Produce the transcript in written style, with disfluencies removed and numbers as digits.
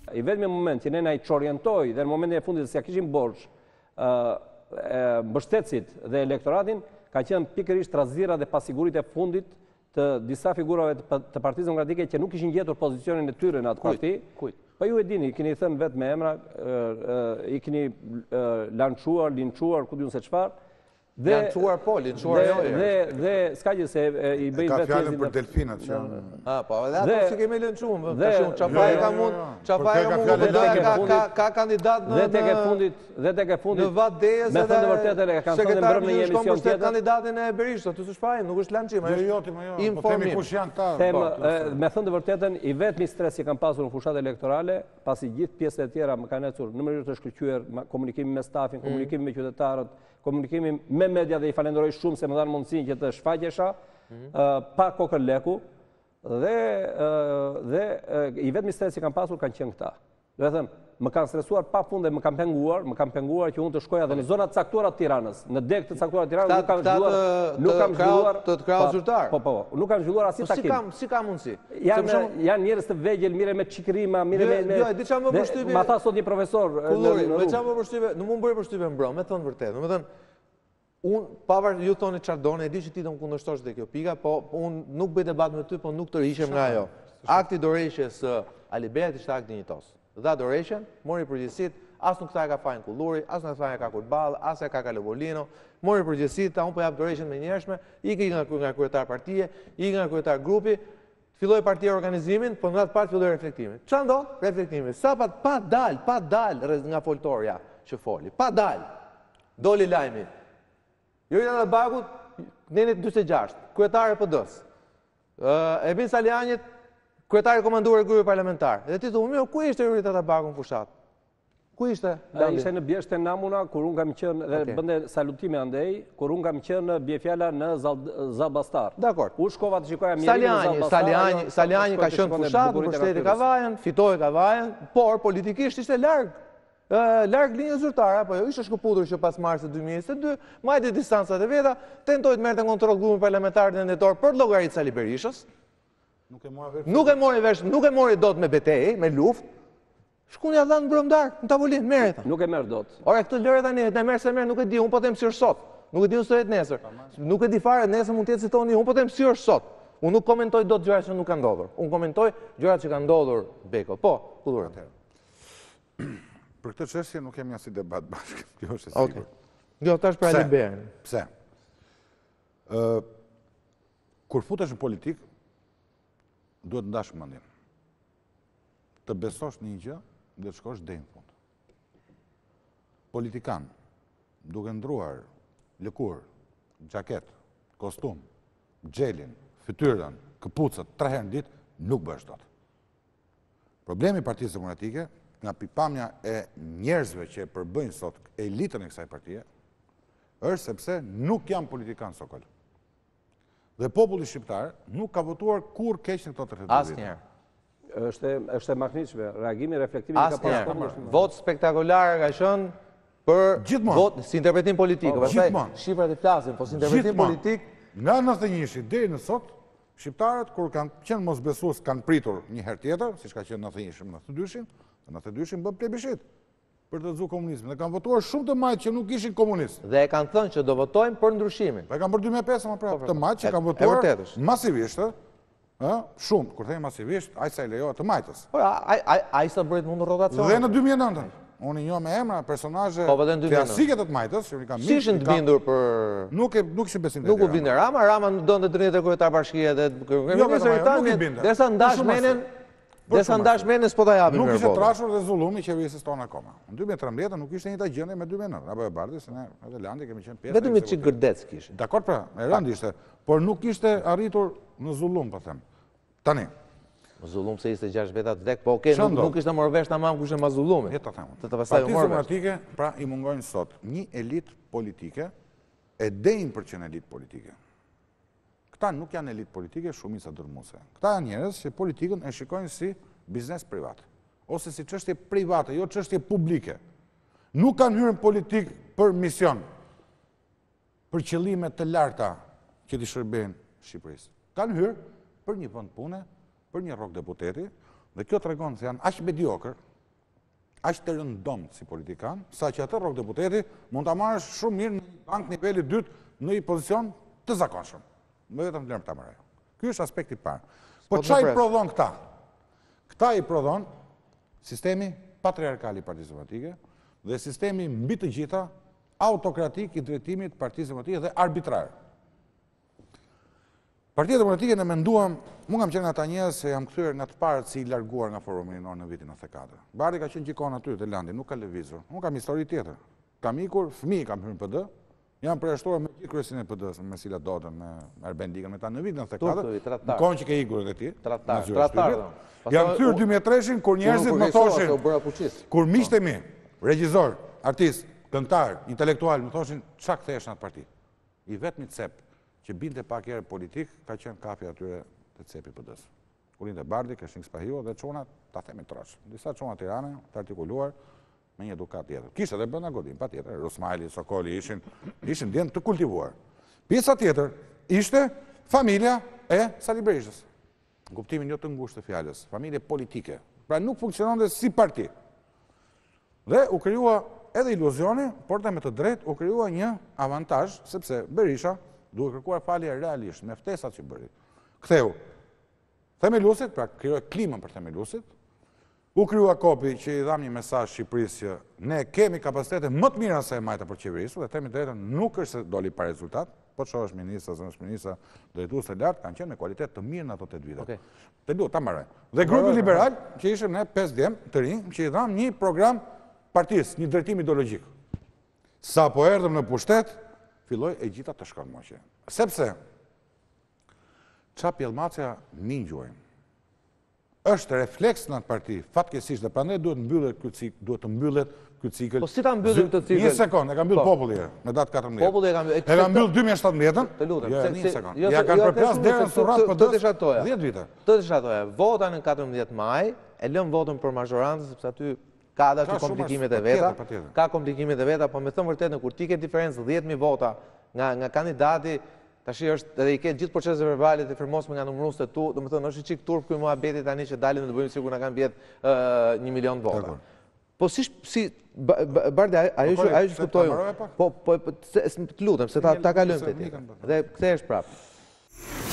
I vetëmi moment që ne na i çorientoi dhe në momentin e fundit se ja kishim borxh mbështetësit dhe elektoratin, ka qenë pikërisht trazira dhe pasiguritë e fundit të disa figurave të Partisë Demokratike që nuk kishin gjetur pozicionin e tyre në atë parti. Po ju e dini, keni thënë vetë me emra, i keni lançuar, linçuar, ku diun se çfarë. Lançuar po, linçuar jo. Dhe s'ka gjë se i bëjnë vetë fjalën për delfinat që po, edhe ato si kemi lënçuar. Tash Çafaj ka mund ka kandidat në dhe tek e fundit në Vadez me thënë vërtetë e kanë thënë mbrëm në një emision tjetër kandidatin e Berishës, aty s'u shpajm, nuk është lançim, është informim. Kush janë këta? Me thënë të vërtetën, i vetmi stres që kam pasur në fushat elektorale, pasi gjithë pjesët e tjera më kanë ecur në mënyrë të shkëlqyer, komunikimi me stafin, komunikimi me qytetarët, komunikimi me media dhe i falenderoj shumë se më dhanë mundësinë që të shfaqesha pa kokën leku dhe i vetmi stres që kam pasur kanë qenë këta. Do të them, më kanë stresuar pa fund dhe më kanë penguar që unë të shkoja dhe në zonat caktuara të Tiranës, në deg të caktuara të Tiranës nuk kam zhvilluar të krahut zyrtar. Po, nuk kam zhvilluar asnjë takim. Si ka mundësi? Janë njerëz të vegjël, mirë me çikrima, mirë me. Jo, di çfarë më përshtypje. Ma tha sot një profesor. Kulluri, me çfarë më përshtypje? Nuk mund bëj përshtypje mbrëm, me thënë vërtet. Domethënë unë pavarësisht ju thoni çardone, e di që ti do më kundërshtosh te kjo pika, po unë nuk bëj debat me ty, po nuk të rishem nga ajo. Akti dorëheqjes së Aliberit ishte akt dinjitos. Dha dorëheqjen, mori përgjegjësitë, as nuk tha e ka fajin Kulluri, as nuk tha e ka Kurball, as e ka Kalovolino, mori përgjegjësitë, ta unë po jap dorëheqjen me njerëzshme, iki nga kryetar partie, iki nga kryetar grupi, filloi partia organizimin, po në atë part filloi reflektimi. Çfarë ndodh? Reflektimi. Sa pa dal nga foltorja që foli, pa dal. Doli lajmi. Jorina Tabagut, nenit 46, kryetare e PD-s. Ebin Salianit, kryetare komanduar e grupit parlamentar. Dhe ti thua, ku ishte Jorina Tabagut në fushat? Ku ishte? Ishte në Bjeshtë Namuna, kur unë kam qenë, dhe bënde salutime andej, kur unë kam qenë Bjefjala në Zalbastar. Dakor. U shkova të shikoja mjerin në Zalbastar. Saliani ka qenë fushat, në pushteti Kavajën, fitoi Kavajën, por politikisht ishte larg linjës zyrtare, apo jo, ishte shkëputur që pas marsit 2022, majti distancat e veta, tentoi të merrte kontroll grupin parlamentar nendetor për llogaritë Sali Berishës. Nuk e mori dot me betejë, me luftë. Shkun ja dhanë mbrëm darkë, në tavolinë, merret. Nuk e merr dot. Ora këtë lëre tani, ne merr se merr, nuk e di, un po them si është sot. Nuk e di unë sot nesër. Nuk e di fare, nesër mund të jetë si toni, un po them si është sot. Unë nuk komentoj dot gjërat që nuk kanë ndodhur. Unë komentoj gjërat që kanë ndodhur Beko. Po, Kullur atëherë. Për këtë çështje nuk kemi asnjë debat bashkë. Kjo është e sigurt. Jo, tash për Aliberin. Pse? Kur futesh në politik, duhet të ndash mendjen. Të besosh në një gjë dhe të shkosh deri në fund. Politikan, duke ndruar lëkurë, xhaket, kostum, xhelin, fytyrën, këpucët 3 herë në ditë, nuk bësh dot. Problemi i Partisë Demokratike, nga pikpamja e njerëzve që e përbëjnë sot elitën e kësaj partie, është sepse nuk janë politikanë sokol. Dhe populli shqiptar nuk ka votuar kur keq në këto 32 vite. Asnjëherë. Është e mahniqshme, reagimi, reflektimi ka pasur. Vot spektakolar ka qenë për vot si interpretim politik. Pastaj shifrat e flasin, po si interpretim politik. Nga 91-shi deri në sot, shqiptarët kur kanë qenë mosbesues kanë pritur një herë tjetër, siç ka qenë 91-shin, 92-shin, 92-shin bën plebiscit për të zgjuar komunizmin. Dhe kanë votuar shumë të majtë që nuk ishin komunistë. Dhe e kanë thënë që do votojnë për ndryshimin. Dhe kanë për 2005 më prapë, të majtë që kanë votuar masivisht, shumë, kur themi masivisht, aq sa i lejohet të majtës. Po, ai sa bërit mund rotacion. Dhe në 2009, unë i njoh me emra personazhe klasike të majtës, që kanë si ishin të bindur për nuk ishin besim te Nuk u bindë Rama donte të rritet kryetar bashkie dhe derisa ndash menen Desa ndash menës po ta japim. Nuk ishte trashur dhe zullumi qeverisë tonë akoma. Në 2013 nuk ishte njëjta gjendje me 2009, apo e bardhë se ne edhe Landi kemi qenë pjesë. Vetëm një çik gërdec kishte. Dakor pra, e rënd ishte, por nuk ishte arritur në zullum, po them. Tani. Zullum se ishte 6 veta të vdek, po okay, nuk ishte marrë vesh tamam kush e ma zullumin. Le ta them. Partisë Demokratike pra i mungojnë sot një elitë politike e dejnë për qenë elitë politike. Këta nuk janë elitë politike, shumica dërmuese. Këta janë njerëz që politikën e shikojnë si biznes privat, ose si çështje private, jo çështje publike. Nuk kanë hyrë në politikë për mision, për qëllime të larta që t'i shërbejnë Shqipërisë. Kanë hyrë për një vend pune, për një rrok deputeti, dhe kjo tregon se janë aq mediokër, aq të rëndomt si politikan, sa që atë rrok deputeti mund ta marrësh shumë mirë në bank niveli 2 në një pozicion të zakonshëm. Më vetëm lërmë ta marrë. Ky është aspekti i parë. Po çfarë i prodhon këta? Këta i prodhon sistemi patriarkal i Partisë Demokratike dhe sistemi mbi të gjitha autokratik i drejtimit të Partisë Demokratike dhe arbitrar. Partia Demokratike ne menduam, mu kam qenë ata njerëz se jam kthyer nga të parët si i larguar nga Forumi Rinor në vitin 94. Bardhi ka qenë gjikon aty te Landi, nuk ka lëvizur. Unë kam histori tjetër. Kam ikur, fëmijë kam hyrë në PD, jam përjashtuar me gjithë kryesinë e PD-s, me Sila Dodën, me Arben Digën, me ta në vitin 94. Në kohën që ke ikur edhe ti. Tratar. Jam kthyer 2003-shin kur njerëzit më thoshin, kur miqtë e mi, regjisor, artist, këngëtar, intelektual, më thoshin çka kthehesh në atë parti. I vetmi cep që binte pak herë politik, ka qenë kapi atyre të cepi PD-s. Kur linte Bardhi, Këshin Spahiu dhe çunat, ta themi trosh. Disa çuna Tirane të artikuluar me një edukat tjetër. Kishte edhe brenda Godin, patjetër, Rusmajli, Sokoli ishin djenë të kultivuar. Pjesa tjetër ishte familja e Sali Berishës. Në kuptimin jo të ngushtë të fjalës, familje politike. Pra nuk funksiononte si parti. Dhe u krijua edhe iluzioni, por me të drejtë u krijua një avantazh, sepse Berisha duhet kërkuar falje realisht me ftesat që bëri. Ktheu themelusit, pra krijoi klimën për themelusit. U krijua kopi që i dham një mesazh Shqipërisë që ne kemi kapacitete më të mira se e majta për qeverisur dhe themi drejtën, nuk është se doli pa rezultat, po shohësh ministra, zënësh ministra, drejtues të lartë kanë qenë me kualitet të mirë në ato 8 vite. Të lutem ta mbaroj. Dhe grupi liberal, që ishim ne 5 djem të rinj, që i dham një program partisë, një drejtim ideologjik. Sa po erdhëm në pushtet, filloi e gjitha të shkon moqe. Sepse ça pjellmacja mingjuajmë. Është refleks në atë parti, fatkeqësisht dhe prandaj duhet të mbyllet ky cikël. Po si ta mbyllim këtë cikël? Një sekond, e ka mbyll populli me datë 14. Populli e ka mbyll. E ka mbyll 2017-ën. Të lutem. Një sekond. Ja kanë përplas derën surrat për 10 vite. Të deshatoja. Vota në 14 maj, e lëm votën për mazhorancë sepse aty ka aty komplikimet e veta. Ka komplikimet e veta, po me thënë vërtet, kur ti ke diferencë 10.000 vota nga kandidati, tash është edhe i ke gjithë proceset verbale të firmosme nga numërues të tu, domethënë është çik turp ky muhabeti tani që dalin dhe bëjmë sikur na kanë bjet 1 milion vota. Po si Bardhi, ajo që kuptoj. Po të lutem se ta kalojmë te ti. Dhe kthehesh prapë.